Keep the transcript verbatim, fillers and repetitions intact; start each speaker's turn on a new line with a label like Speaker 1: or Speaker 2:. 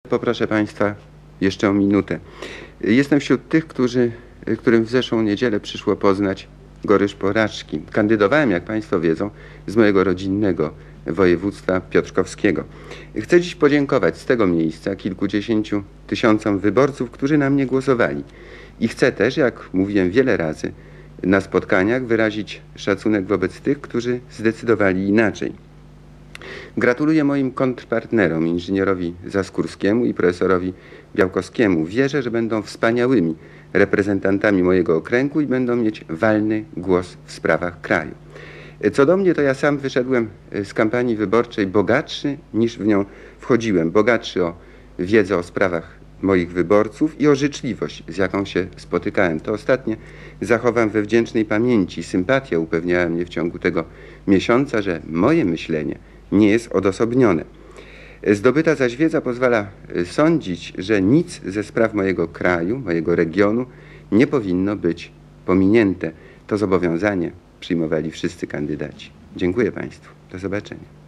Speaker 1: Poproszę Państwa jeszcze o minutę. Jestem wśród tych, którzy, którym w zeszłą niedzielę przyszło poznać goryż porażki. Kandydowałem, jak Państwo wiedzą, z mojego rodzinnego województwa piotrkowskiego. Chcę dziś podziękować z tego miejsca kilkudziesięciu tysiącom wyborców, którzy na mnie głosowali. I chcę też, jak mówiłem wiele razy na spotkaniach, wyrazić szacunek wobec tych, którzy zdecydowali inaczej. Gratuluję moim kontrpartnerom, inżynierowi Zaskórskiemu i profesorowi Białkowskiemu. Wierzę, że będą wspaniałymi reprezentantami mojego okręgu i będą mieć walny głos w sprawach kraju. Co do mnie, to ja sam wyszedłem z kampanii wyborczej bogatszy niż w nią wchodziłem. Bogatszy o wiedzę o sprawach moich wyborców i o życzliwość, z jaką się spotykałem. To ostatnie zachowam we wdzięcznej pamięci. Sympatia upewniała mnie w ciągu tego miesiąca, że moje myślenie nie jest odosobnione. Zdobyta zaś wiedza pozwala sądzić, że nic ze spraw mojego kraju, mojego regionu nie powinno być pominięte. To zobowiązanie przyjmowali wszyscy kandydaci. Dziękuję Państwu. Do zobaczenia.